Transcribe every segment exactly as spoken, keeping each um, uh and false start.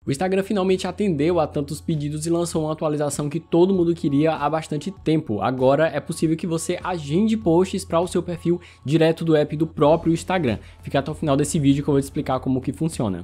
O Instagram finalmente atendeu a tantos pedidos e lançou uma atualização que todo mundo queria há bastante tempo. Agora é possível que você agende posts para o seu perfil direto do app do próprio Instagram. Fica até o final desse vídeo que eu vou te explicar como que funciona.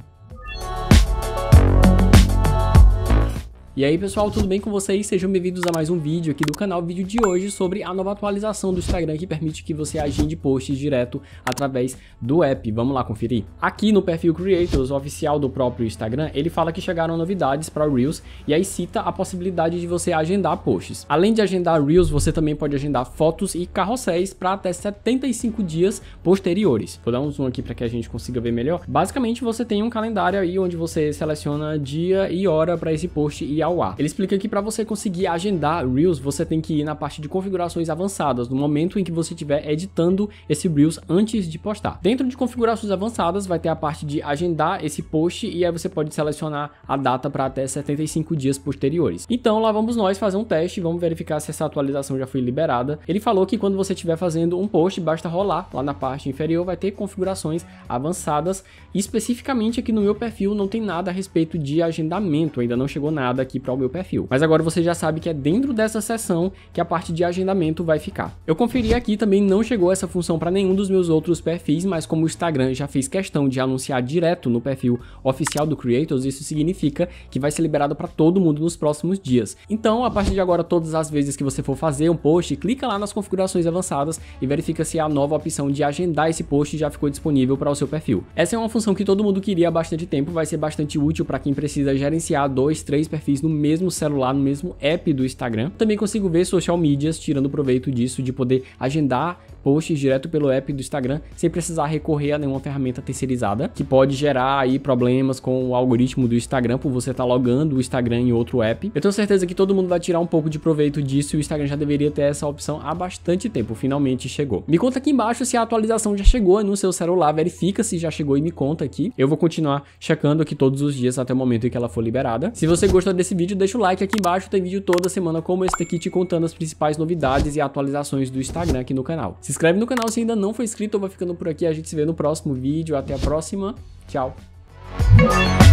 E aí pessoal, tudo bem com vocês? Sejam bem-vindos a mais um vídeo aqui do canal. O vídeo de hoje sobre a nova atualização do Instagram que permite que você agende posts direto através do app. Vamos lá conferir? Aqui no perfil Creators, oficial do próprio Instagram, ele fala que chegaram novidades para o Reels e aí cita a possibilidade de você agendar posts. Além de agendar Reels, você também pode agendar fotos e carrosséis para até setenta e cinco dias posteriores. Vou dar um zoom aqui para que a gente consiga ver melhor. Basicamente, você tem um calendário aí onde você seleciona dia e hora para esse post e ao ar. Ele explica que para você conseguir agendar Reels, você tem que ir na parte de configurações avançadas, no momento em que você estiver editando esse Reels antes de postar. Dentro de configurações avançadas, vai ter a parte de agendar esse post e aí você pode selecionar a data para até setenta e cinco dias posteriores. Então lá vamos nós fazer um teste, vamos verificar se essa atualização já foi liberada. Ele falou que quando você estiver fazendo um post, basta rolar lá na parte inferior, vai ter configurações avançadas. E especificamente aqui no meu perfil não tem nada a respeito de agendamento, ainda não chegou nada aqui para o meu perfil. Mas agora você já sabe que é dentro dessa seção que a parte de agendamento vai ficar. Eu conferi aqui, também não chegou essa função para nenhum dos meus outros perfis, mas como o Instagram já fez questão de anunciar direto no perfil oficial do Creators, isso significa que vai ser liberado para todo mundo nos próximos dias. Então, a partir de agora, todas as vezes que você for fazer um post, clica lá nas configurações avançadas e verifica se a nova opção de agendar esse post já ficou disponível para o seu perfil. Essa é uma função que todo mundo queria há bastante tempo, vai ser bastante útil para quem precisa gerenciar dois, três perfis no mesmo celular, no mesmo app do Instagram. Também consigo ver social medias tirando proveito disso, de poder agendar posts direto pelo app do Instagram, sem precisar recorrer a nenhuma ferramenta terceirizada, que pode gerar aí problemas com o algoritmo do Instagram, por você estar logando o Instagram em outro app. Eu tenho certeza que todo mundo vai tirar um pouco de proveito disso e o Instagram já deveria ter essa opção há bastante tempo, finalmente chegou. Me conta aqui embaixo se a atualização já chegou no seu celular, verifica se já chegou e me conta aqui. Eu vou continuar checando aqui todos os dias até o momento em que ela for liberada. Se você gostou desse vídeo, deixa o like aqui embaixo, tem vídeo toda semana como esse daqui te contando as principais novidades e atualizações do Instagram aqui no canal. Se inscreve no canal se ainda não for inscrito, eu vou ficando por aqui, a gente se vê no próximo vídeo, até a próxima, tchau!